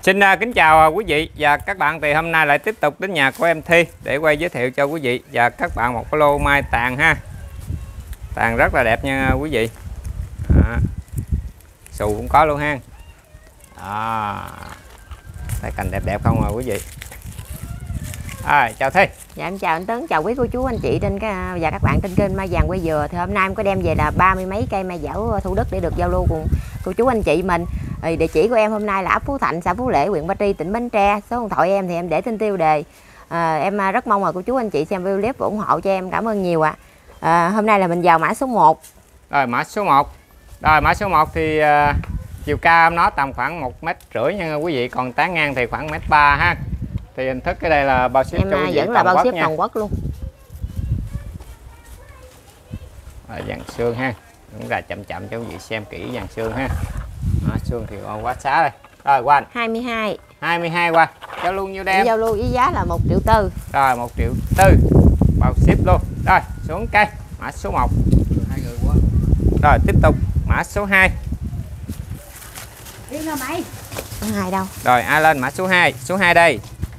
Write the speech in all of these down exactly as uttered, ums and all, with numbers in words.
Xin uh, kính chào uh, quý vị và các bạn. Thì hôm nay lại tiếp tục đến nhà của em Thi để quay giới thiệu cho quý vị và các bạn một cái lô mai tàn ha. Tàn rất là đẹp nha quý vị. Đó. Xù cũng có luôn ha. Đó. Đây cành đẹp đẹp không à quý vị. À, chào Thi. Dạ em chào anh Tấn, chào quý cô chú anh chị trên cái và các bạn trên kênh Mai Vàng Quay Dừa. Thì hôm nay em có đem về là ba mươi mấy cây mai dảo Thủ Đức để được giao lưu cùng cô chú anh chị mình. Thì địa chỉ của em hôm nay là ấp Phú Thạnh, xã Phú Lễ, huyện Ba Tri, tỉnh Bến Tre. Số điện thoại em thì em để trên tiêu đề. À, em rất mong là cô chú anh chị xem video clip và ủng hộ cho em, cảm ơn nhiều ạ. À. À, hôm nay là mình vào mã số một. Rồi mã số một. Rồi mã số một thì uh, chiều cao nó tầm khoảng một mét rưỡi nha quý vị, còn tán ngang thì khoảng mét ba ha. Thì hình thức cái đây là bao ship em cho quý vị vẫn là bao ship toàn quốc luôn. Rồi, dàn xương ha, cũng là chậm chậm cho quý vị xem kỹ dàn xương ha. Đó, xương thì quá xá đây. Rồi qua anh. hai mươi hai. hai mươi hai qua. Giao luôn nhiêu đem? Giao lưu với giá là một triệu tư. Rồi một triệu tư bao ship luôn. Rồi xuống cây mã số một. Hai người quá. Rồi tiếp tục mã số hai. Đi nào mày. Số hai đâu? Rồi ai lên mã số hai. Số hai đây.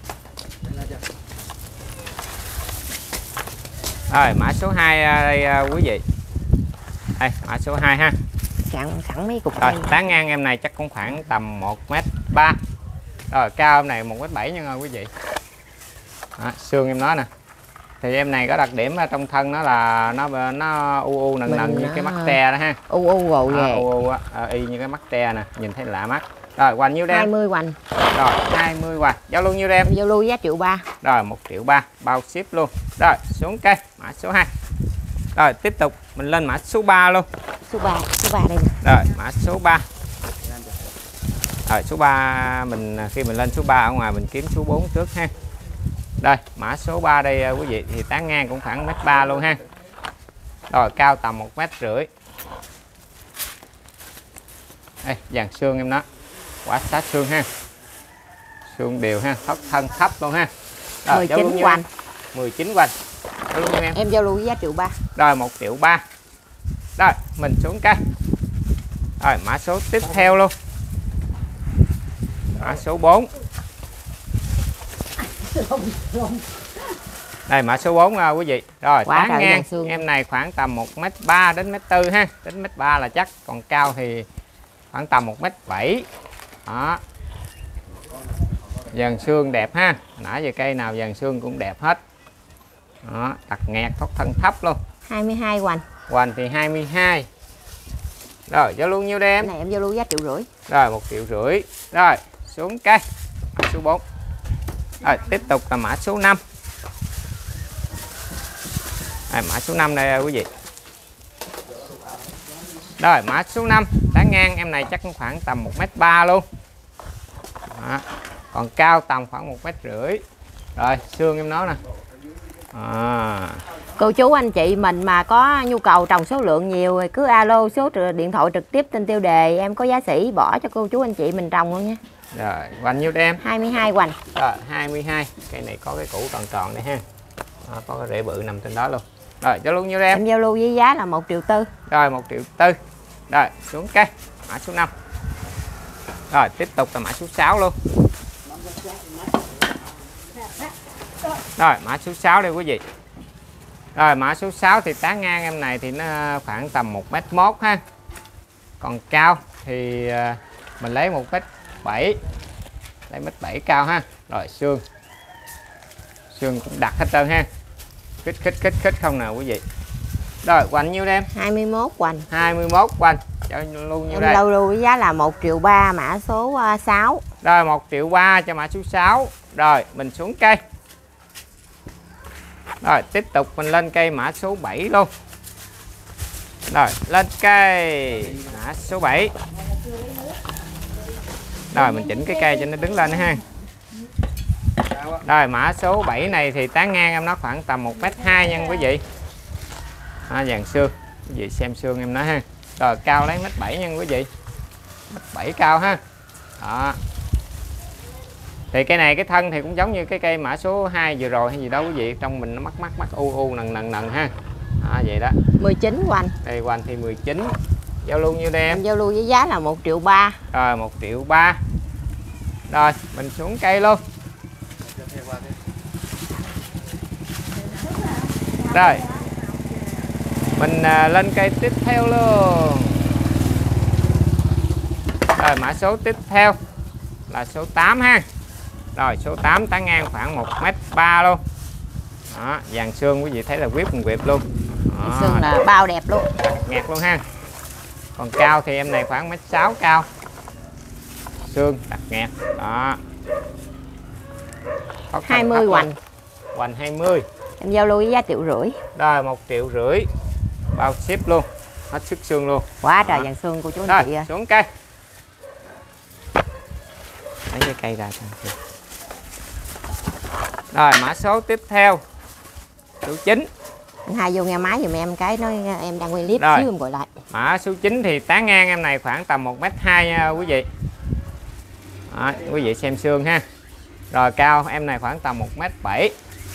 Rồi mã số hai đây quý vị. Đây mã số hai ha. Sẵn sẵn mấy cục. Rồi tán ngang em này chắc cũng khoảng tầm một mét ba. Rồi cao em này một mét bảy nha quý vị. Đó, xương em nói nè. Thì em này có đặc điểm ở trong thân nó là nó nó u u nần nần như cái mắt te đó ha. U u gồ về. U u á, à, y như cái mắt te nè, nhìn thấy lạ mắt. Rồi hoành nhiêu đem? hai mươi hoành. Rồi hai mươi hoành. Giao lưu nhiêu đem? Giao lưu giá triệu ba. Rồi một triệu ba bao ship luôn. Rồi xuống cây mã số hai. Rồi tiếp tục mình lên mã số ba luôn. Số ba, số ba đây nè. Rồi mã số ba. Rồi số ba mình khi mình lên số ba ở ngoài mình kiếm số bốn trước ha. Đây mã số ba đây quý vị, thì tán ngang cũng khoảng mét ba luôn ha. Rồi cao tầm một mét rưỡi. Đây dàn xương em nó quá sát xương ha, xương đều ha, thấp thân thấp luôn ha. Rồi, mười chín hoành. mười chín hoành. Em. em giao lưu với giá triệu ba. Rồi một triệu ba. Rồi mình xuống cây. Rồi mã số tiếp theo luôn. Mã số bốn. Đây mã số bốn uh, quý vị. Rồi quá tán ngang em này khoảng tầm một mét ba đến mét tư ha. Đến mét ba là chắc, còn cao thì khoảng tầm một mét bảy. Đó. Dàn xương đẹp ha. Nãy giờ cây nào dàn xương cũng đẹp hết. Đó, tặc nghẹt, thoát thân thấp luôn. hai mươi hai hoành. Hoành thì hai mươi hai. Rồi giao luôn nhiêu đem? Này em giao lưu giá triệu rưỡi. Rồi một triệu rưỡi. Rồi xuống cây mã số bốn. Rồi tiếp tục là mã số năm. Đây, mã số năm đây quý vị. Rồi mã số năm tán ngang em này chắc khoảng tầm một mét ba luôn. Đó. Còn cao tầm khoảng một mét rưỡi. Rồi xương em nói nè. À. Cô chú anh chị mình mà có nhu cầu trồng số lượng nhiều thì cứ alo số điện thoại trực tiếp trên tiêu đề, em có giá sỉ bỏ cho cô chú anh chị mình trồng luôn nha. Rồi hoành nhiêu đem? hai mươi hai hoành. Rồi hai mươi hai. Cây này có cái củ tròn tròn đây ha. Đó, có cái rễ bự nằm trên đó luôn. Rồi giao lưu nhiêu đem? Em giao lưu với giá là một triệu tư. Rồi một triệu tư. Rồi xuống cây mã số năm. Rồi tiếp tục là mã số sáu luôn. Rồi mã số sáu đây quý vị. Rồi mã số sáu thì tán ngang em này thì nó khoảng tầm một mét một ha. Còn cao thì mình lấy một mét bảy. Lấy mét bảy cao ha. Rồi xương. Xương cũng đặt hết trơn ha. Khích khích khích khích không nào quý vị. Rồi hoành nhiêu đem? hai mươi mốt hoành. hai mươi mốt hoành. Cho luôn nhiêu em đây? Em lưu với giá là một triệu ba mã số sáu. Rồi một triệu ba cho mã số sáu. Rồi mình xuống cây. Rồi tiếp tục mình lên cây mã số bảy luôn. Rồi lên cây mã số bảy. Rồi mình chỉnh cái cây cho nó đứng lên ha. Rồi mã số bảy này thì tán ngang em nó khoảng tầm một mét hai nha quý vị. À, dàn xương quý vị xem xương em nó ha. Rồi cao lấy mét bảy nha quý vị. Mét bảy cao ha. Đó. Thì cây này cái thân thì cũng giống như cái cây mã số hai vừa rồi hay gì đó quý vị, trong mình nó mắc mắc mắc u u nần nần nần ha. À, vậy đó. mười chín hoành. Đây hoành thì mười chín. Giao lưu nhiêu đem? Em giao lưu với giá là một triệu ba. Rồi một triệu ba. Rồi mình xuống cây luôn. Rồi mình à, lên cây tiếp theo luôn. Rồi mã số tiếp theo là số tám ha. Rồi số tám tán ngang khoảng một mét ba luôn. Đó, dàn xương quý vị thấy là quyết cùng quẹp luôn. Đó, Xương là bao đẹp luôn. ngạt luôn ha. Còn cao thì em này khoảng mét sáu cao. Xương đặt ngạt. Đó. hai mươi hoành. Hoành hai mươi. Em giao lưu với giá triệu rưỡi. Rồi một triệu rưỡi. Bao ship luôn. Hết sức xương luôn. Quá trời dàn xương của chú anh Rồi, chị ơi. xuống cây. Lấy cái cây ra xem. Rồi mã số tiếp theo số chín. Anh hai vô nghe máy giùm em cái nói em đang quay clip Rồi. xíu em gọi lại. Mã số chín thì tán ngang em này khoảng tầm một mét hai nha quý vị. Đó, quý vị xem xương ha. Rồi cao em này khoảng tầm một mét bảy.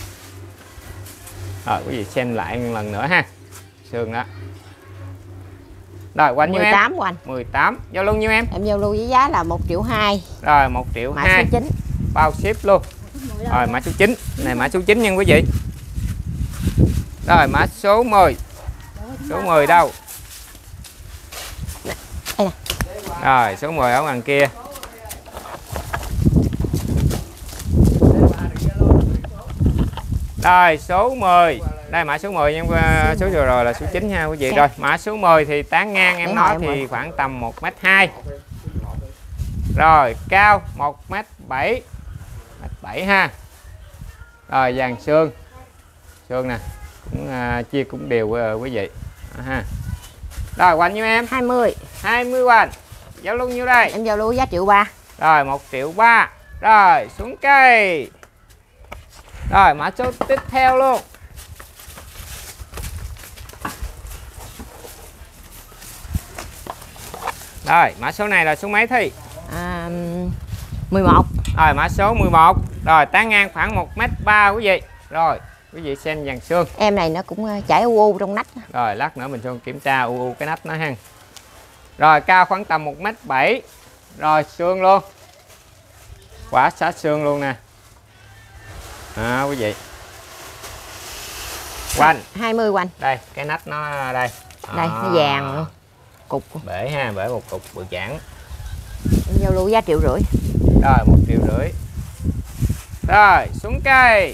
Rồi quý vị xem lại một lần nữa ha. Xương đó. Rồi quanh nhiêu em? mười tám của anh. mười tám. Giao luôn nhiêu em? Em giao lưu với giá là một triệu hai. Rồi một triệu Mã hai. số chín. Bao ship luôn. Rồi mã số chín. Này mã số chín nha quý vị. Rồi mã số mười. Số mười đâu? Đây nè. Rồi số mười ở ngoài kia. Rồi số mười. Đây mã số mười nha, số vừa rồi là số chín ha quý vị. Rồi mã số mười thì tán ngang em nói thì khoảng tầm một mét hai. Rồi cao một mét bảy. Mét bảy ha. Rồi dàn xương. Xương nè, cũng uh, chia cũng đều uh, quý vị. À, ha. Rồi quanh nhiêu em? hai mươi. hai mươi quanh. Giao luôn nhiêu đây? Em giao lưu với giá triệu ba. Rồi một triệu ba. Rồi xuống cây. Rồi mã số tiếp theo luôn. Rồi mã số này là số mấy Thi? À, mười một. Rồi mã số mười một. Rồi tán ngang khoảng một mét ba quý vị. Rồi quý vị xem dàn xương. Em này nó cũng chảy u u trong nách. Rồi lát nữa mình xuống kiểm tra u u cái nách nó ha. Rồi cao khoảng tầm một mét bảy. Rồi xương luôn. Quả sát xương luôn nè. À, quý vị. Quanh. hai mươi quanh. Đây cái nách nó đây. Đây à. nó vàng luôn. Cục. Bể ha, bể một cục bự chảng. Em giao lưu giá triệu rưỡi. Rồi một triệu rưỡi. Rồi xuống cây.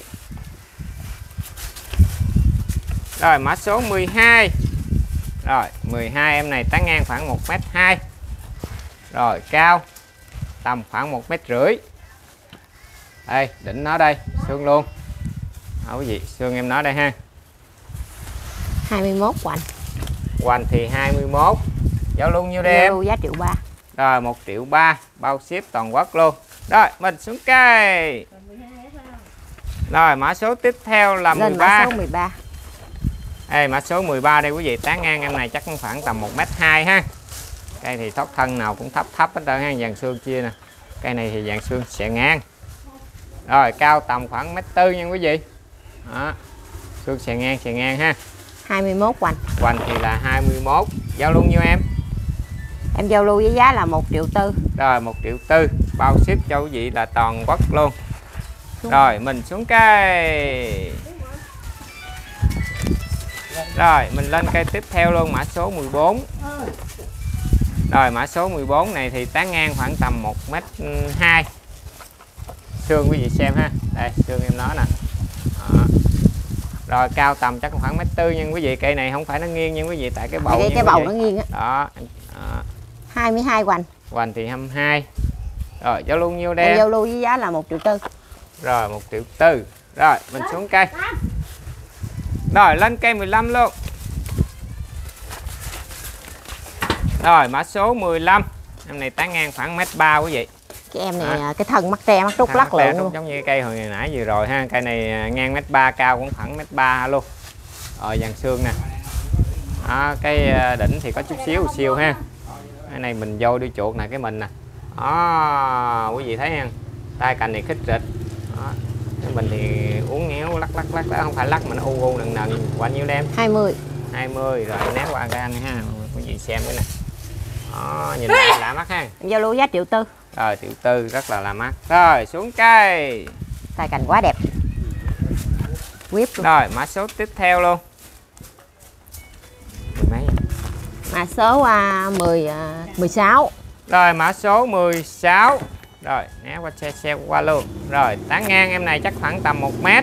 Rồi mã số mười hai. Rồi mười hai em này tán ngang khoảng một mét hai. Rồi cao tầm khoảng một mét rưỡi. Đây đỉnh nó đây, xương luôn. Đó quý vị, xương em nó đây ha. hai mươi mốt quanh. Hoành thì hai mươi mốt. Giao luôn nhiêu đây em? Giao lưu giá triệu ba. Rồi một triệu ba, bao ship toàn quốc luôn. Rồi mình xuống cây. Rồi mã số tiếp theo là mười ba. Lên mã số mười ba. Đây mã số mười ba đây quý vị, tán ngang em này chắc cũng khoảng tầm một mét hai ha. Cây thì thoát thân nào cũng thấp thấp hết trơn ha, dàn xương chia nè. Cây này thì dàn xương xẻ ngang. Rồi cao tầm khoảng mét tư nha quý vị. Đó. Xương xẻ ngang xẻ ngang ha. hai mươi mốt quanh. Hoành thì là hai mươi mốt. Giao luôn nhiêu em? Em giao lưu với giá là một triệu tư. Rồi một triệu tư, bao ship cho quý vị là toàn quốc luôn. Rồi mình xuống cây. Rồi mình lên cây tiếp theo luôn, mã số mười bốn. Rồi mã số mười bốn này thì tán ngang khoảng tầm một mét hai. Xương quý vị xem ha. Đây xương em nó nè. Đó. Rồi cao tầm chắc khoảng mét tư nha quý vị. Cây này không phải nó nghiêng nha quý vị, tại cái bầu cái, cái bầu nó nghiêng á. Đó. Đó. hai mươi hai quanh. Hoành thì hai mươi hai. Rồi giao luôn nhiêu Em đây? giao lưu với giá là một triệu tư. Rồi một triệu tư. Rồi mình xuống cây. Rồi lên cây mười lăm luôn. Rồi mã số mười lăm. Em này tán ngang khoảng mét ba quý vị. Cái em này à. cái thân mắt tre mắt trúc lắc lộn luôn. Giống như cây hồi nãy vừa rồi ha. Cây này ngang mét ba, cao cũng khoảng mét ba luôn. Rồi dàn xương nè. Đó, cái đỉnh thì có chút xíu xíu ha. Cái này mình vô đi chuột nè, cái mình nè. Đó, quý vị thấy không? Tay cành này khích rịch. Đó. Cái mình thì uống ngéo lắc lắc lắc, không phải lắc mà nó u u nần nần. Bao nhiêu đem? hai mươi. hai mươi. Rồi né qua cái anh ha. Quý vị xem cái này. Đó, nhìn lạ, lạ mắt ha. Em giao lưu giá triệu tư. Rồi triệu tư rất là là mắt. Rồi xuống cây. Tay cành quá đẹp. Whip luôn. Rồi mã số tiếp theo luôn. Mấy? Mã số à, mười, à, mười sáu. Rồi mã số mười sáu. Rồi né qua xe xe qua luôn. Rồi tán ngang em này chắc khoảng tầm một mét.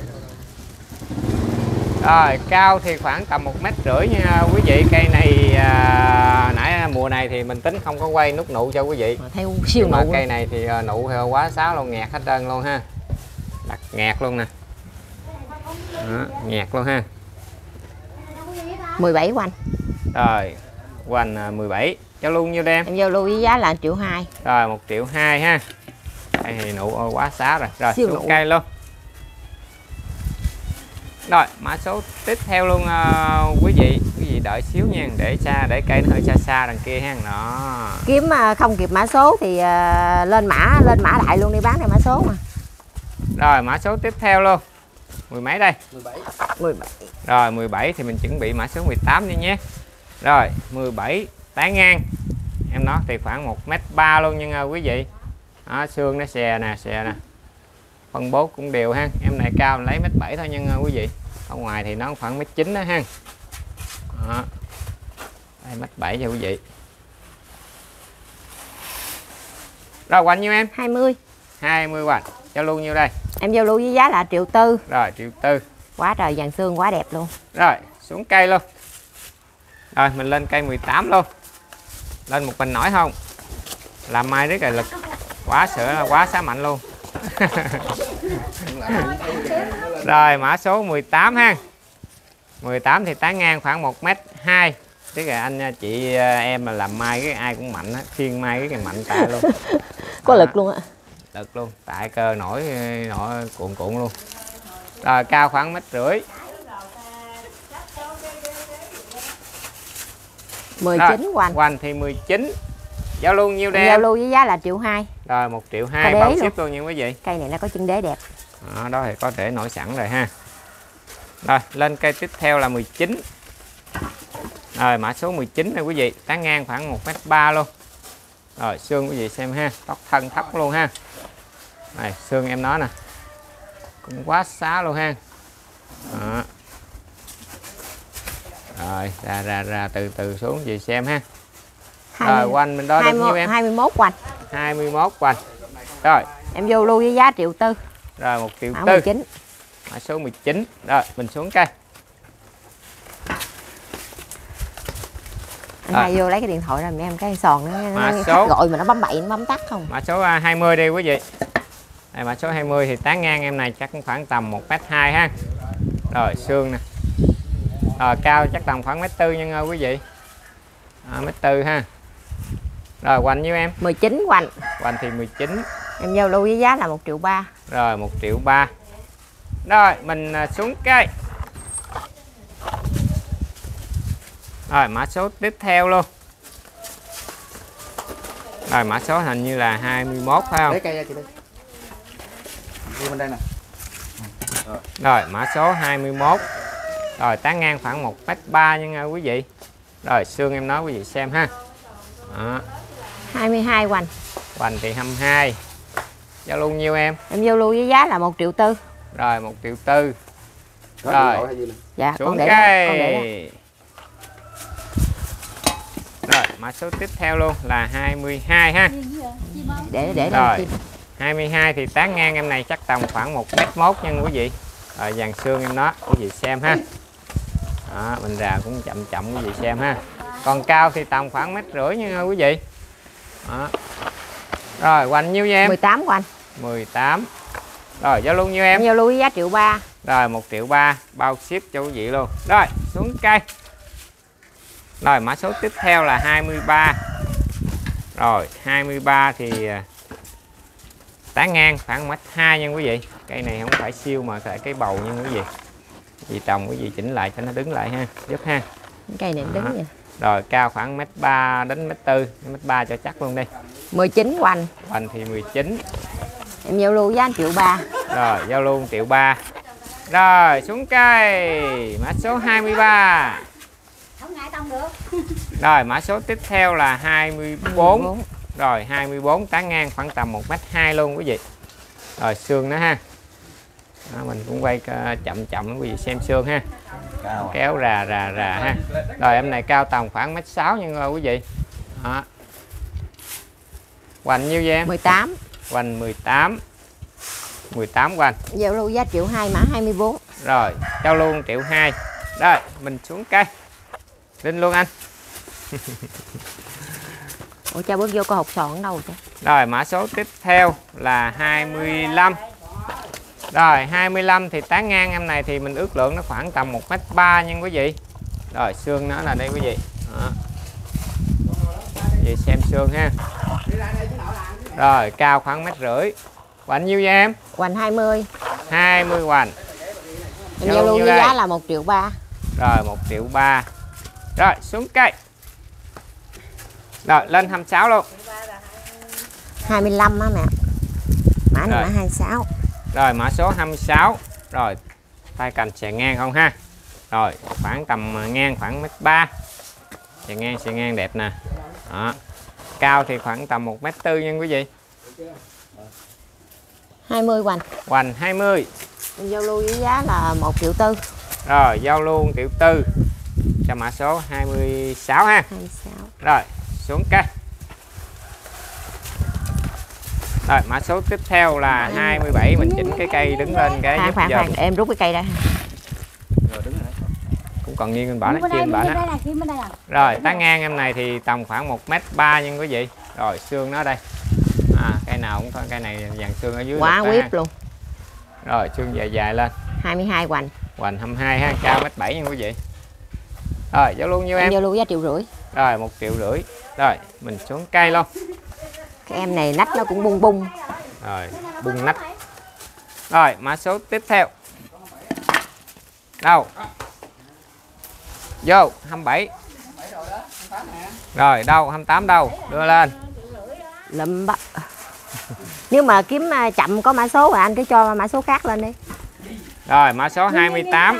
Rồi cao thì khoảng tầm một mét rưỡi nha quý vị. Cây này à, nãy mùa này thì mình tính không có quay nút nụ cho quý vị. Theo siêu mà nụ. cây này thì nụ thì quá sáo luôn, nghẹt hết trơn luôn ha. Đặt nghẹt luôn nè. Đó, nghẹt luôn ha. mười bảy quanh. Rồi quanh mười bảy cho luôn nhiêu đem. Em giao lưu với giá là triệu hai. Rồi một triệu hai ha. Đây thì nụ quá sáo rồi. Rồi siêu xuống nụ. cây luôn. Rồi mã số tiếp theo luôn uh, quý vị quý vị đợi xíu nha, để xa để cây nó hơi xa xa đằng kia ha. Đó. Kiếm uh, không kịp mã số thì uh, lên mã lên mã đại luôn đi bán này mã số mà. Rồi mã số tiếp theo luôn. Mười mấy đây? mười bảy. mười bảy. Rồi mười bảy thì mình chuẩn bị mã số mười tám đi nhé. Rồi mười bảy tán ngang. Em nó thì khoảng một mét ba luôn nha quý vị. Đó, xương nó xè nè, xè nè. Phân bố cũng đều ha. Em này cao lấy mét bảy thôi nha quý vị. Ở ngoài thì nó khoảng mét chín đó ha. Đó. Đây mét bảy cho quý vị. Rồi quanh nhiêu em? hai mươi. hai mươi quanh. Cho luôn nhiêu đây? Em giao lưu với giá là triệu tư. Rồi triệu tư. Quá trời vàng xương quá đẹp luôn. Rồi xuống cây luôn. Rồi mình lên cây mười tám luôn. Lên một bình nổi không? Làm mai rất là lực. Quá sữa quá xá mạnh luôn. Rồi mã số mười tám ha. mười tám thì tán ngang khoảng một mét hai. Tức là anh chị em mà làm mai cái ai cũng mạnh á, khiêng mai cái này mạnh tại luôn. Có lực luôn ạ. Lực luôn, tại cơ nổi nổi cuộn cuộn luôn. Rồi cao khoảng mét rưỡi. mười chín quanh. Quanh thì mười chín. Giao luôn nhiêu đem? Giao lưu với giá là triệu hai. Rồi một triệu hai bao ship luôn nha quý vị. Cây này nó có chân đế đẹp. Đó, đó thì có thể nổi sẵn rồi ha. Rồi lên cây tiếp theo là mười chín. Rồi mã số mười chín này quý vị, tán ngang khoảng một mét ba luôn. Rồi xương quý vị xem ha, tóc thân thấp luôn ha. Này xương em nó nè. Cũng quá xá luôn ha. Đó. Rồi ra ra ra từ từ xuống gì xem ha. Rồi quanh mình đo được nhiêu em? hai mươi mốt quanh. hai mươi mốt quanh. Rồi em vô lưu với giá triệu tư. Rồi một triệu tư. mười chín. Mã số mười chín. Rồi mình xuống cây. Anh hai vô lấy cái điện thoại rồi em cái sòn nó, nó số... gọi mà nó bấm bậy nó bấm tắt không. Mã số hai mươi đi quý vị. Đây mã số hai mươi thì tán ngang em này chắc khoảng tầm một mét hai ha. Rồi xương nè. Rồi cao chắc tầm khoảng mét tư nha quý vị. À, mét tư ha. Rồi quanh nhiêu em? mười chín quanh. Quanh thì mười chín. Em giao lưu với giá là một triệu ba. Rồi một triệu ba. Rồi mình xuống cây. Rồi mã số tiếp theo luôn. Rồi mã số hình như là hai mươi mốt phải không? Lấy cây ra chị đi. Đi bên đây nè. Rồi. Rồi mã số hai mươi mốt. Rồi tán ngang khoảng một mét ba nha quý vị. Rồi xương em nói quý vị xem ha. Đó. hai mươi hai quanh. Quanh thì hai mươi hai. Giao luôn nhiêu em? Em giao lưu với giá là một triệu tư. Rồi một triệu tư. Rồi. Dạ xuống con để cây. Con để rồi mã số tiếp theo luôn là hai mươi hai ha. Để để rồi đây. hai mươi hai thì tán ngang em này chắc tầm khoảng một mét một nha quý vị. Rồi dàn xương em đó quý vị xem ha. Đó, mình rà cũng chậm chậm quý vị xem ha. Còn cao thì tầm khoảng mét rưỡi nha quý vị. Đó. Rồi quanh nhiêu nha em? mười tám quanh. mười tám. Rồi giao luôn nhiêu em? Em giao lưu với giá triệu ba. Rồi một triệu ba bao ship cho quý vị luôn. Rồi xuống cây. Rồi mã số tiếp theo là hai mươi ba. Rồi hai mươi ba thì tán ngang khoảng mét hai nha quý vị. Cây này không phải siêu mà tại cái bầu nha quý vị. Chị trồng quý vị chỉnh lại cho nó đứng lại ha, giúp ha. Cây này đứng vậy. Rồi cao khoảng mét ba đến mét tư, mét ba cho chắc luôn đi. mười chín quanh. Quanh thì mười chín. Em giao lưu giá triệu ba. Rồi giao luôn triệu ba. Rồi xuống cây mã số hai mươi ba. Không ngại tông được. Rồi mã số tiếp theo là hai mươi bốn. Rồi hai mươi bốn, tán ngang khoảng tầm một mét hai luôn quý vị. Rồi xương nó ha. Đó, mình cũng quay chậm chậm quý vị xem xương ha. Cao. Kéo rà rà rà ha. Rồi em này cao tầm khoảng mét sáu nha quý vị. Đó. Hoành nhiêu vậy em? mười tám. Hoành mười tám. mười tám hoành. Giao lưu giá triệu hai, mã hai mươi bốn. Rồi, giao luôn triệu hai. Rồi, mình xuống cây. Lên luôn anh. Ủa cha bước vô coi hột sòn ở đâu chứ? Rồi, mã số tiếp theo là hai mươi lăm. Rồi, hai mươi lăm thì tán ngang em này thì mình ước lượng nó khoảng tầm một mét ba nha quý vị. Rồi, xương nó là đây quý vị. Đó. Vậy xem xương ha. Rồi, cao khoảng mét rưỡi. Hoành nhiêu vậy em? Hoành hai mươi. hai mươi hoành. Em giao lưu với giá là một triệu ba. Rồi, một triệu ba. Rồi, xuống cây. Rồi, lên hai mươi sáu luôn. hai mươi lăm á mẹ. Mã này Rồi. mã hai mươi sáu. Rồi, mã số hai mươi sáu. Rồi, tay cành xè ngang không ha. Rồi, khoảng tầm ngang khoảng mét ba. Xè ngang, xè ngang đẹp nè. Đó. Cao thì khoảng tầm một mét tư nha quý vị. hai mươi hoành. Hoành hai mươi. Em giao lưu với giá là một triệu tư. Rồi, giao luôn triệu tư cho mã số hai mươi sáu ha. hai mươi sáu. Rồi, xuống cây. Rồi, mã số tiếp theo là hai mươi bảy. Mình chỉnh cái cây đứng lên cái Khoan giúp khoan giờ khoan, em rút cái cây ra. Rồi đứng rồi. cũng còn nghiêng bên bả nó chiên bả đó. Rồi, tán ngang em này thì tầm khoảng một mét ba nha quý vị. Rồi, xương nó đây. À, cây nào cũng thôi, cây này dàn xương ở dưới. Quá quyết luôn. Rồi, xương dài dài lên. hai mươi hai hoành. Hoành hai mươi hai ha, cao mét bảy nha quý vị. Rồi, giao luôn nhiêu em? Em giao lưu giá triệu rưỡi. Rồi, một triệu rưỡi. Rồi, mình xuống cây luôn. Cái em này nách nó cũng bung bung. Rồi, bung nách. Rồi, mã số tiếp theo. Đâu? Vô, hai mươi bảy. Rồi, đâu? hai mươi tám đâu? Đưa lên. Lụm bắt. Nếu mà kiếm chậm có mã số rồi anh cứ cho mã số khác lên đi. Rồi, mã số hai mươi tám.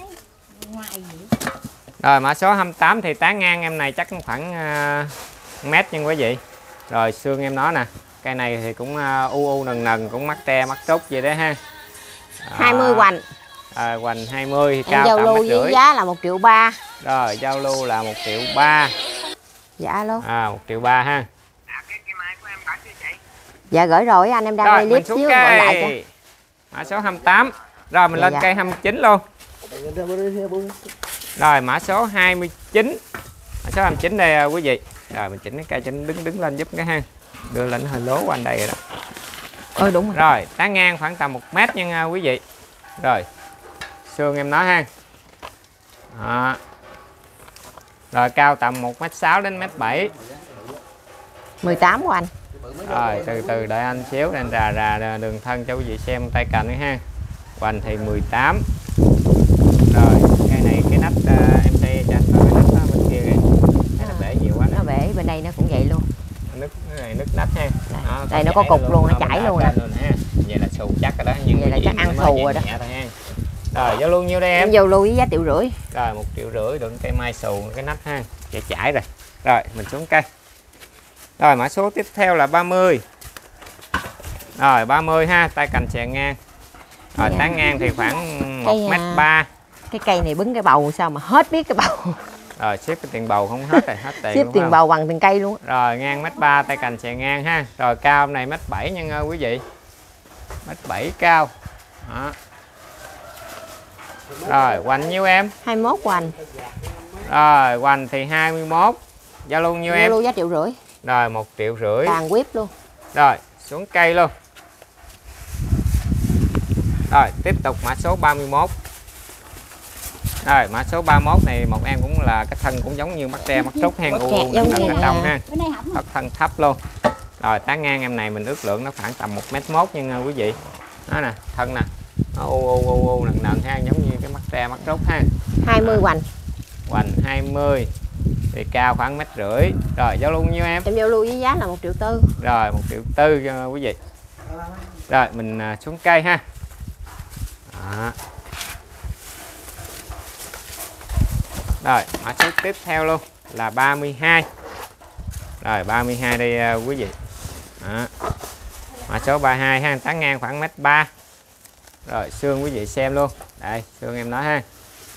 Rồi, mã số hai mươi tám thì tán ngang em này chắc khoảng uh, mét nha quý vị. Rồi, xương em nó nè. Cây này thì cũng uh, u u nần nần, cũng mắc te mắc trúc vậy đó ha. À, hai mươi hoành. À, hoành hai mươi thì Em cao giao tầm lưu mét với rưỡi. giá là một triệu ba. Rồi, giao lưu là một triệu ba. Dạ luôn. À, một triệu ba ha. Dạ gửi rồi anh, em đang Rồi, quay mình clip xuống xíu gọi lại cho. cây. Mã số hai mươi tám. Rồi, mình Dạ, lên dạ. cây hai mươi chín luôn. Rồi, mã số hai mươi chín. Mã số hai mươi chín đây quý vị. Rồi, mình chỉnh cái cây cho nó đứng đứng lên giúp cái ha. Đưa lên hơi lố quanh đây rồi đó. Ừ đúng rồi. Rồi, tán ngang khoảng tầm một mét nha quý vị. Rồi, xương em nói ha. Đó. Rồi, cao tầm một mét sáu đến mét bảy. mười tám của anh. Rồi, từ từ đợi anh xíu nên rà rà đường thân cho quý vị xem tay cạnh ha. Hoành thì mười tám. Rồi, cái này cái nắp uh, em đây cho anh coi cái nắp đó bên kia kìa. Cái nó bể nhiều quá. Nó bể, bên đây nó cũng vậy luôn. Nứt cái này nứt nách ha. Đây, Đó, đây nó có cục luôn, luôn, nó chảy luôn nè. Vậy là xù chắc rồi đó, nhưng vậy là chắc ăn xù rồi đó. Thôi ha. Rồi, giao luôn nhiêu đây em? Em giao lưu với giá triệu rưỡi. Rồi, một triệu rưỡi đựng cây mai xù cái nách ha. Chạy chảy rồi. Rồi, mình xuống cây. Rồi, mã số tiếp theo là ba mươi. Rồi, ba mươi ha, tay cành xè ngang. Rồi, tán ngang thì khoảng một mét ba. Cái cây này bứng cái bầu sao mà hết biết cái bầu. Rồi, xếp cái tiền bầu không hết rồi, hết tiền. Xếp tiền bầu bằng tiền cây luôn. Rồi, ngang mét ba, tay cành xè ngang ha. Rồi, cao này mét bảy nha quý vị. Mét bảy cao. Đó. Rồi, hoành nhiêu em? hai mươi mốt hoành. Rồi, hoành thì hai mươi mốt. Giao luôn nhiêu em? Giao lưu giá triệu rưỡi. Rồi, một triệu rưỡi. Tàn quýp luôn. Rồi, xuống cây luôn. Rồi, tiếp tục mã số ba mươi mốt. Rồi, mã số ba mươi mốt này một em cũng là cái thân cũng giống như mắt tre, mắt trúc hen u u nằm ở trong ha. Thấp thân thấp luôn. Rồi, tán ngang em này mình ước lượng nó khoảng tầm một mét một nha quý vị. Đó nè, thân nè. Nó u u u u nần nần ha, giống như cái mắt tre, mắt trúc ha. hai mươi hoành. Hoành hai mươi. Thì cao khoảng mét rưỡi. Rồi, giao luôn nhiêu em? Em giao lưu với giá là một triệu tư. Rồi, một triệu tư cho quý vị. Rồi, mình xuống cây ha. Đó. Rồi, mã số tiếp theo luôn là ba mươi hai. Rồi ba mươi hai đây uh, quý vị. Đó. Mã số ba mươi hai ha, tán ngang khoảng mét ba. Rồi xương quý vị xem luôn. Đây, xương em nói ha.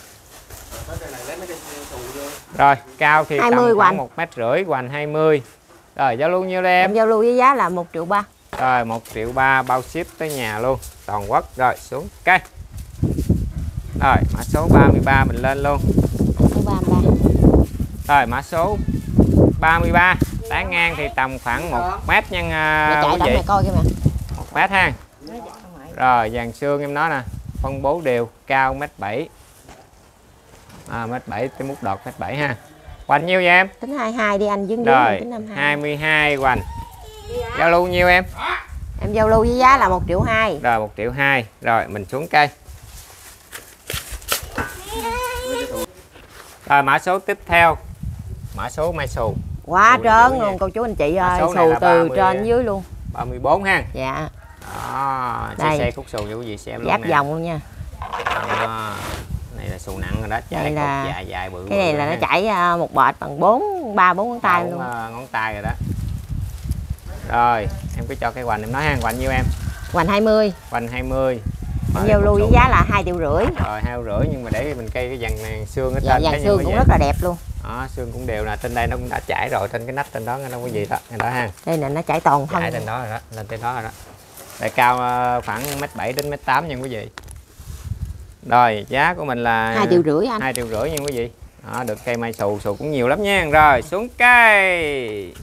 Rồi, cao thì tầm khoảng một mét rưỡi, hoành hai mươi. Rồi, giao lưu nhiêu đây em? Em giao lưu với giá là một triệu ba. Rồi, một triệu ba bao ship tới nhà luôn, toàn quốc. Rồi, xuống cây. Rồi, mã số ba mươi ba mình lên luôn. Số ba mươi ba. Rồi, mã số ba mươi ba, tán ngang thì tầm khoảng một mét nhân uh, quý vị. Coi kìa mà. một mét ha. Rồi, dàn xương em nói nè, phân bố đều, cao mét bảy. À, mét bảy tới mút đọt mét bảy ha. Hoành nhiêu vậy em? Tính hai mươi hai đi anh, dứng rồi tính năm mươi hai. hai mươi hai hoành. Giao lưu nhiêu em? Em giao lưu với giá là một triệu hai. Rồi một triệu hai. Rồi mình xuống cây. Rồi mã số tiếp theo, mã số mai xù. Quá trơn luôn cô chú anh chị ơi, xù từ ba mươi, trên dưới luôn. ba mươi bốn ha. Dạ. Đó, xe xe khúc xù cho quý vị xem luôn. Giáp nè. vòng luôn nha. Đó. Này là xù nặng rồi đó, chảy là... dài dài bự. Cái này bự là ha. nó chảy một bệt bằng bốn ba bốn ngón tay luôn. Ngón tay rồi đó. Rồi, em cứ cho cái hoành em nói ha, hoành nhiêu em? Hoành hai mươi. Hoành hai mươi. Em giao lưu với giá là hai triệu rưỡi. Rồi hai triệu rưỡi, nhưng mà để mình cây cái dàn xương ở dạ, trên. Dàn xương cũng rất là đẹp luôn. Đó, xương cũng đều nè, trên đây nó cũng đã chảy rồi, trên cái nách trên đó nó có gì đó, đó ha. Đây nè, nó chảy toàn thân. Chảy trên đó rồi đó, lên trên đó rồi đó. Đây cao khoảng mét bảy đến mét tám nha quý vị. Rồi, giá của mình là hai triệu rưỡi anh. hai triệu rưỡi nha quý vị. Đó, được cây mai xù, xù cũng nhiều lắm nha. Rồi, xuống cây.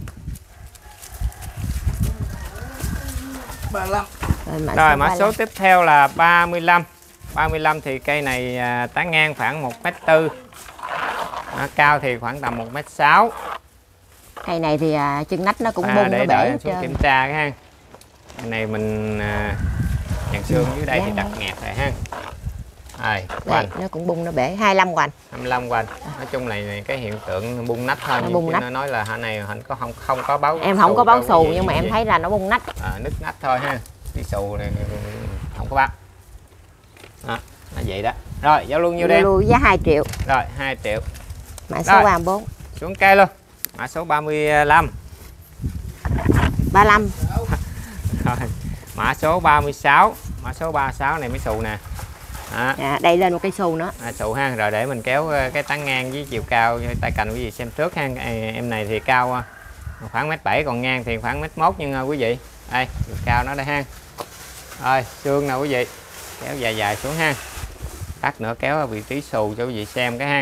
ba mươi lăm. Rồi, mã Rồi số mã số tiếp theo là ba mươi lăm. ba mươi lăm thì cây này à, tán ngang khoảng một mét tư. À, cao thì khoảng tầm một mét sáu. Cây này thì à, chân nách nó cũng à, bung để nó bể hết xuống trơn. kiểm tra cái ha. Cái này mình à, dàn xương dưới đây thì đặt nghẹt rồi ha. Rồi, Đây, nó cũng bung nó bể. hai mươi lăm hoành. hai mươi lăm hoành. Nói chung này, này cái hiện tượng bung nách thôi, nó nhưng bung nách. nó nói là hả này không có không không có báo. Em không có báo xù, nhưng mà gì. em thấy là nó bung nách. À, nứt nách thôi ha. Cái xù này không có báo. Đó, là vậy đó. Rồi, giao lưu nhiêu đây? Giao lưu giá hai triệu. Rồi, hai triệu. Mã số ba mươi bốn. Xuống cây luôn. Mã số ba mươi lăm. ba mươi lăm. Rồi, mã số ba mươi sáu. Mã số ba mươi sáu này mới xù nè. Đó. À, đây lên một cây xù nữa. À, xù ha. Rồi để mình kéo cái tán ngang với chiều cao tay cành quý vị xem trước ha. Em này thì cao khoảng mét bảy, còn ngang thì khoảng mét mốt nhưng quý vị. Đây, chiều cao nó đây ha. Rồi, xương nè quý vị. Kéo dài dài xuống ha. Cắt nữa kéo vị trí xù cho quý vị xem cái ha.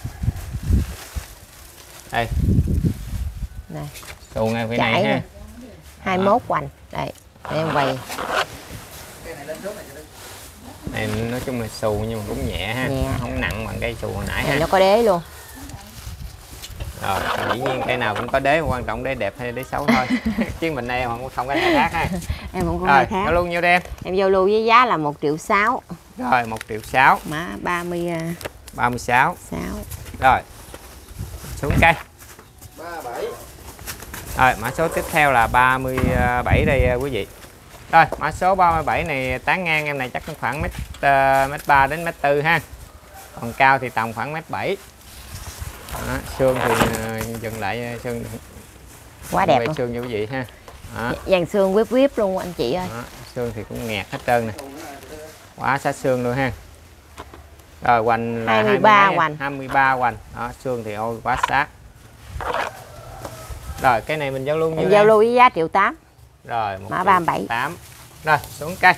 Đây. Này. Xù ngay phía này ha. hai mươi mốt hoành. Đây, để em quay. Này nói chung là xù nhưng mà cũng nhẹ ha. Nhẹ. Không nặng bằng cây xù hồi nãy này ha. Nó có đế luôn. Rồi, dĩ nhiên cây nào cũng có đế, quan trọng đế đẹp hay đế xấu thôi. Chứ mình đây không không có khai thác ha. Em không có khai thác. Giao lưu nhiêu đem? Em giao lưu với giá là một triệu sáu. Rồi, một triệu sáu. Mã ba mươi ba mươi sáu. sáu. Rồi. Xuống cây. ba mươi bảy. Rồi, mã số tiếp theo là ba mươi bảy đây quý vị. Rồi, mã số ba mươi bảy này tán ngang em này chắc khoảng mét uh, mét ba đến mét tư ha. Còn cao thì tầm khoảng mét bảy. Đó, xương thì uh, dừng lại xương quá đẹp luôn. Xương cho quý vị ha. Đó. Dàn xương whip whip luôn anh chị ơi. Đó, xương thì cũng nghẹt hết trơn nè. Quá sát xương luôn ha. Rồi hoành là hai mươi ba hoành. hai mươi ba hoành. Đó, xương thì ôi quá sát. Rồi cái này mình giao lưu như giao lưu với giá triệu tám. Rồi một mã ba mươi bảy. tám. Rồi xuống cây.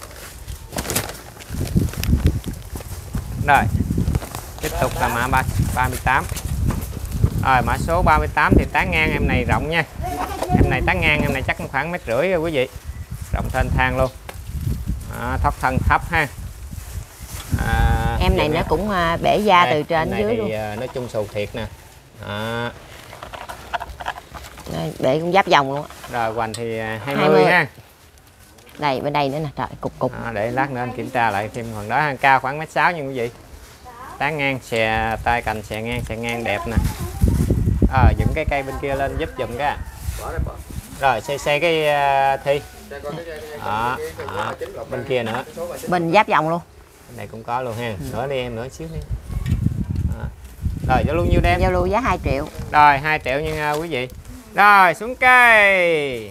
Rồi tiếp tục là mã ba mươi tám. Rồi mã số ba mươi tám thì tán ngang em này rộng nha. Em này tán ngang em này chắc khoảng mét rưỡi rồi quý vị. Rộng thênh thang luôn. Đó, thoát thân thấp ha. À, em này nó cũng bể da đây, từ trên dưới thì, luôn. nói chung xù thiệt nè. Đó. Đây, bể cũng giáp vòng luôn. Rồi hoành thì hai mươi, hai mươi ha. Đây bên đây nữa nè, trời cục cục. À, để lát nữa anh kiểm tra lại thêm phần đó. Cao khoảng mét sáu nha quý vị. Tán ngang xè tay cành xè ngang xè ngang đẹp nè. À, dựng cái cây bên kia lên giúp giùm cái. Rồi xe xe cái uh, thi. Đó, đó, bên kia nữa. Bên giáp vòng luôn. Bên này cũng có luôn ha. Nữa đi em nữa xíu đi. Đó. Rồi giao lưu nhiêu đem? Giao lưu giá hai triệu. Rồi hai triệu nha uh, quý vị. Rồi xuống cây.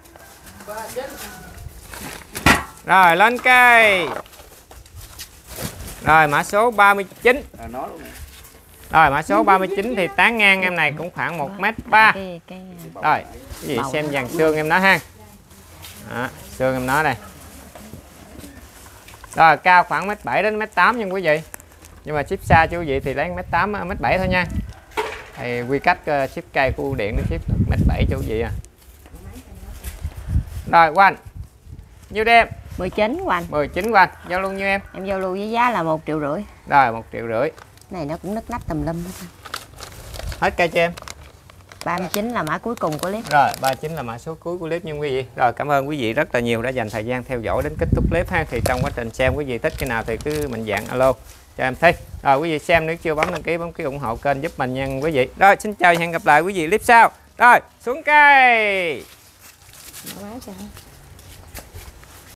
Rồi lên cây. Rồi mã số ba mươi chín. À, nó luôn nè. Rồi mã số ba mươi chín thì tán ngang em này cũng khoảng một mét ba. Cái, cái... Rồi, quý vị xem dàn xương em nó ha. Đó, xương em nó đây. Rồi cao khoảng mét bảy đến mét tám nha quý vị. Nhưng mà ship xa cho quý vị thì lấy mét tám mét bảy thôi nha. Thì quy cách uh, ship cây của điện nó ship mét bảy cho quý vị à. Rồi Quanh. Nhiêu đem? mười chín của anh. mười chín Quanh, giao luôn nhiêu em? Em giao lưu với giá là một triệu rưỡi. Rồi một triệu rưỡi. Này nó cũng nứt nách tùm lum hết. Hết cây cho em. ba mươi chín là mã cuối cùng của clip. Rồi ba mươi chín là mã số cuối của clip nha quý vị. Rồi cảm ơn quý vị rất là nhiều đã dành thời gian theo dõi đến kết thúc clip ha. Thì trong quá trình xem quý vị thích cái nào thì cứ mạnh dạn alo cho em thấy. Rồi quý vị xem nếu chưa bấm đăng ký bấm ký ủng hộ kênh giúp mình nha quý vị. Rồi xin chào và hẹn gặp lại quý vị clip sau. Rồi xuống cây. Quá trời.